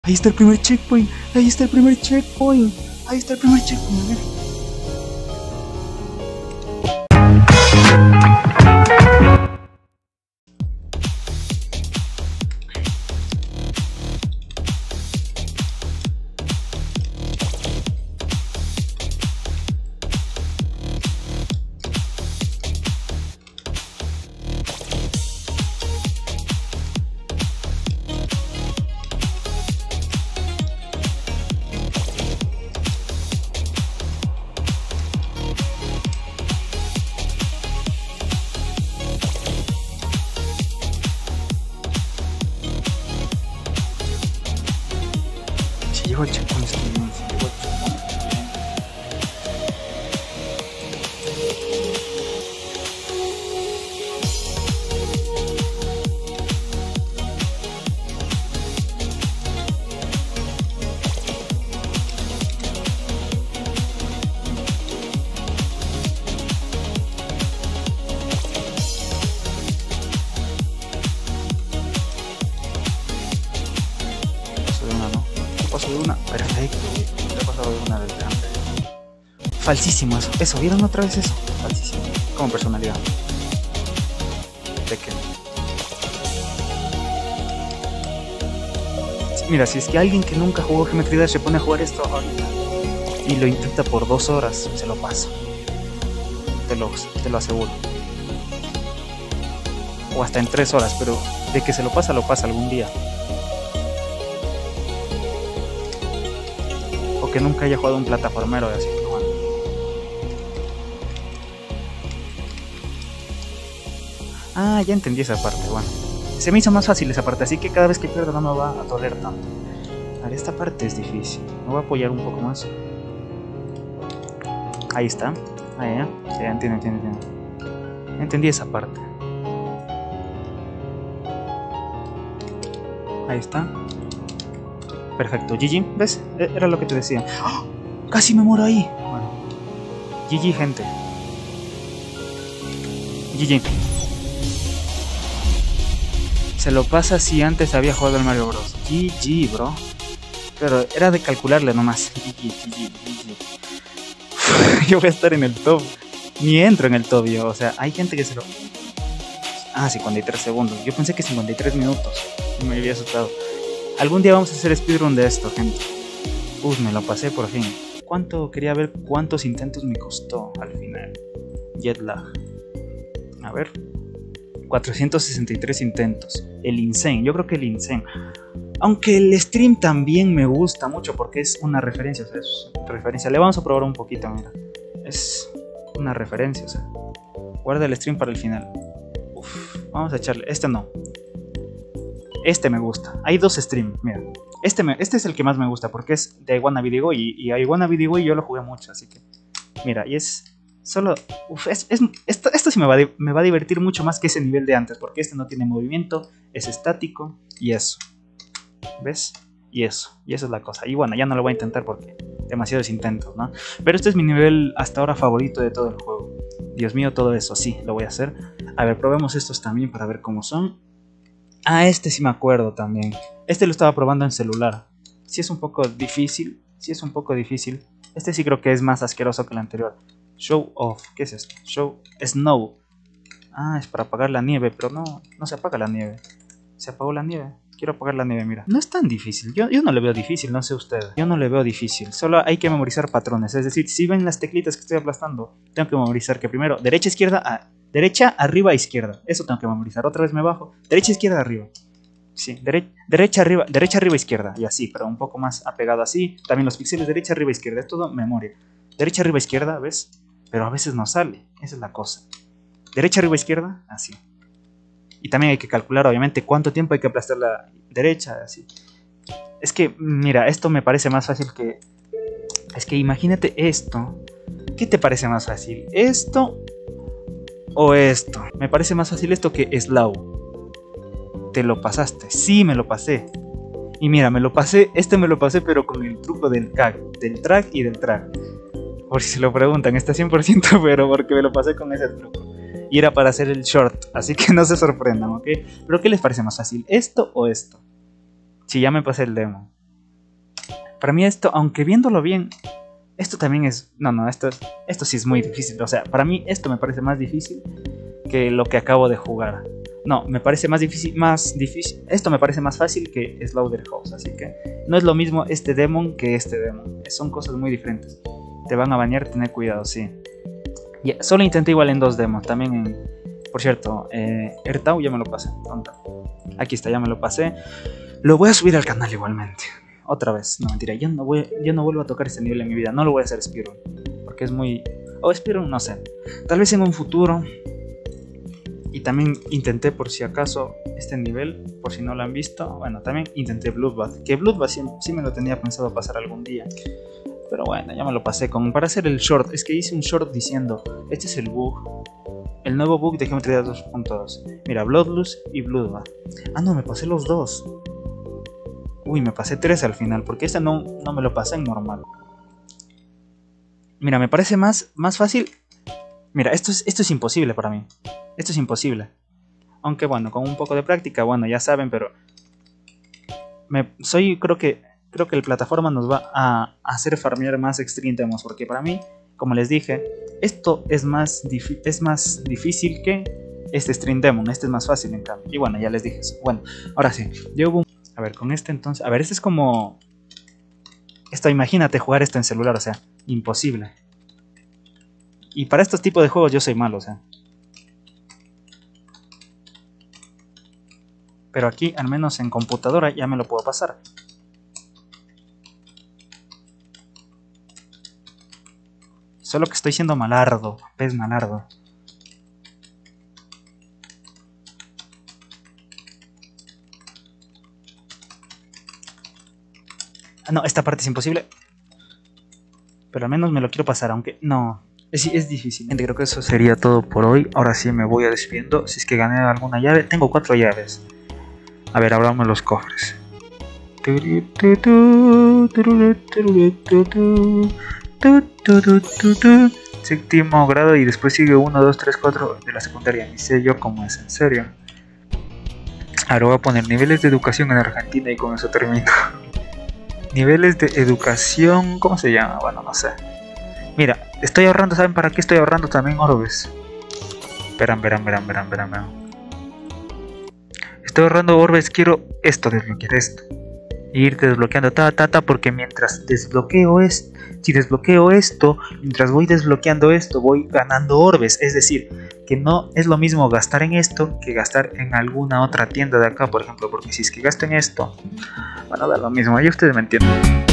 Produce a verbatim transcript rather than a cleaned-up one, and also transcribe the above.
Ahí está el primer checkpoint. Ahí está el primer checkpoint. Ahí está el primer checkpoint. A ver. Si llego al checkpoint, estoy bien. Si llego al checkpoint. Paso de una, ¿no? Paso de una. Perfecto. Le he pasado de una desde antes. Falsísimo eso. Eso, ¿vieron otra vez eso? Falsísimo. Como personalidad. Tekken. Sí, mira, si es que alguien que nunca jugó Geometry Dash se pone a jugar esto ahorita y lo intenta por dos horas, se lo pasa. Te lo, te lo aseguro. O hasta en tres horas, pero de que se lo pasa, lo pasa algún día. O que nunca haya jugado un plataformero de así. Bueno. Ah, ya entendí esa parte, bueno. Se me hizo más fácil esa parte, así que cada vez que pierdo no me va a doler tanto. A ver, esta parte es difícil. Me voy a apoyar un poco más. Ahí está. Ahí, ya. Sí, entiendo, entiendo, entiendo. Entendí esa parte. Ahí está. Perfecto, G G, ¿ves? Era lo que te decía. ¡Oh! Casi me muero ahí. Bueno, G G, gente. G G. Se lo pasa si antes había jugado el Mario Bros. G G, bro. Pero era de calcularle nomás. G G, G G, G G. Yo voy a estar en el top. Ni entro en el top yo. O sea, hay gente que se lo... Ah, cincuenta y tres segundos. Yo pensé que cincuenta y tres minutos. Me había asustado. Algún día vamos a hacer speedrun de esto, gente. Uf, me lo pasé por fin. ¿Cuánto? Quería ver cuántos intentos me costó al final. Jetlag. A ver. cuatrocientos sesenta y tres intentos. El Insane. Yo creo que el Insane. Aunque el stream también me gusta mucho porque es una referencia. O sea, es referencia. Le vamos a probar un poquito, mira. Es una referencia, o sea. Guarda el stream para el final. Uf, vamos a echarle. Este no. Este me gusta. Hay dos streams, mira. Este, me, este es el que más me gusta porque es de I Wanna Be The Guy. Y, y I Wanna Be The Guy yo lo jugué mucho, así que... Mira, y es... Solo... Uf, es, es, esto, esto sí me va, a, me va a divertir mucho más que ese nivel de antes. Porque este no tiene movimiento, es estático y eso. ¿Ves? Y eso. Y eso es la cosa. Y bueno, ya no lo voy a intentar porque... Demasiados intentos, ¿no? Pero este es mi nivel hasta ahora favorito de todo el juego. Dios mío, todo eso, sí, lo voy a hacer. A ver, probemos estos también para ver cómo son. Ah, este sí me acuerdo también. Este lo estaba probando en celular. Sí es un poco difícil. Sí es un poco difícil. Este sí creo que es más asqueroso que el anterior. Show off. ¿Qué es esto? Show snow. Ah, es para apagar la nieve. Pero no, no se apaga la nieve. Se apagó la nieve. Quiero apagar la nieve, mira. No es tan difícil. Yo, yo no le veo difícil, no sé ustedes. Yo no le veo difícil. Solo hay que memorizar patrones. Es decir, si ven las teclitas que estoy aplastando, tengo que memorizar que primero derecha, izquierda, a... Derecha, arriba, izquierda. Eso tengo que memorizar. Otra vez me bajo. Derecha, izquierda, arriba. Sí, dere derecha, arriba, derecha, arriba, izquierda. Y así, pero un poco más apegado así. También los píxeles, derecha, arriba, izquierda. Es todo memoria. Derecha, arriba, izquierda, ¿ves? Pero a veces no sale. Esa es la cosa. Derecha, arriba, izquierda, así. Y también hay que calcular, obviamente, cuánto tiempo hay que aplastar la derecha, así. Es que, mira, esto me parece más fácil que... Es que imagínate esto. ¿Qué te parece más fácil? ¿Esto o esto? Me parece más fácil esto que Slow. ¿Te lo pasaste? Sí, me lo pasé. Y mira, me lo pasé, este me lo pasé, pero con el truco del track, del track y del track. Por si se lo preguntan, está cien por ciento, pero porque me lo pasé con ese truco. Y era para hacer el short, así que no se sorprendan, ¿ok? Pero ¿qué les parece más fácil? ¿Esto o esto? Si ya me pasé el demo. Para mí esto, aunque viéndolo bien, esto también es... No, no, esto, esto sí es muy difícil. O sea, para mí esto me parece más difícil que lo que acabo de jugar. No, me parece más difícil, más difícil. Esto me parece más fácil que Slaughterhouse. Así que no es lo mismo este Demon que este Demon. Son cosas muy diferentes. Te van a bañar, tener cuidado, sí. Yeah, solo intenté igual en dos demos. También en... Por cierto, eh, Ertau ya me lo pasé. ¿Dónde? Aquí está, ya me lo pasé. Lo voy a subir al canal igualmente. Otra vez, no mentira, yo no, voy, yo no vuelvo a tocar este nivel en mi vida. No lo voy a hacer Speedrun, porque es muy... O Speedrun, no sé. Tal vez en un futuro. Y también intenté por si acaso este nivel, por si no lo han visto. Bueno, también intenté Bloodbath. Que Bloodbath sí, sí me lo tenía pensado pasar algún día. Pero bueno, ya me lo pasé como para hacer el short. Es que hice un short diciendo, este es el bug. El nuevo bug de Geometry Dash dos punto dos. Mira, Bloodlust y Bloodbath. Ah, no, me pasé los dos. Uy, me pasé tres al final, porque este no, no me lo pasé en normal. Mira, me parece más, más fácil. Mira, esto es, esto es imposible para mí. Esto es imposible. Aunque bueno, con un poco de práctica, bueno, ya saben, pero... Me, soy, creo que... Creo que el plataforma nos va a hacer farmear más Extreme Demos, porque para mí, como les dije, esto es más, es más difícil que este Extreme Demon. Este es más fácil en cambio. Y bueno, ya les dije eso. Bueno, ahora sí, yo hubo un... A ver, con este entonces... A ver, este es como... Esto, imagínate jugar esto en celular, o sea, imposible. Y para estos tipos de juegos yo soy malo, o sea. Pero aquí, al menos en computadora, ya me lo puedo pasar. Solo que estoy siendo malardo, pez malardo. Ah, no, esta parte es imposible. Pero al menos me lo quiero pasar, aunque no. Es, es difícil. Creo que eso sería todo por hoy. Ahora sí me voy a despidiendo. Si es que gané alguna llave. Tengo cuatro llaves. A ver, abramos los cofres. Séptimo grado y después sigue uno, dos, tres, cuatro de la secundaria. Ni sé yo cómo es, en serio. Ahora voy a poner niveles de educación en Argentina y con eso termino. Niveles de educación, ¿cómo se llama? Bueno, no sé. Mira, estoy ahorrando, ¿saben para qué estoy ahorrando también orbes? Verán, verán, verán, verán, verán, verán. Estoy ahorrando orbes, quiero esto, desbloquear esto. Y irte desbloqueando, ta, ta, ta, porque mientras desbloqueo esto, si desbloqueo esto, mientras voy desbloqueando esto, voy ganando orbes. Es decir, que no es lo mismo gastar en esto que gastar en alguna otra tienda de acá, por ejemplo, porque si es que gasto en esto, bueno, da lo mismo, ahí ustedes me entienden.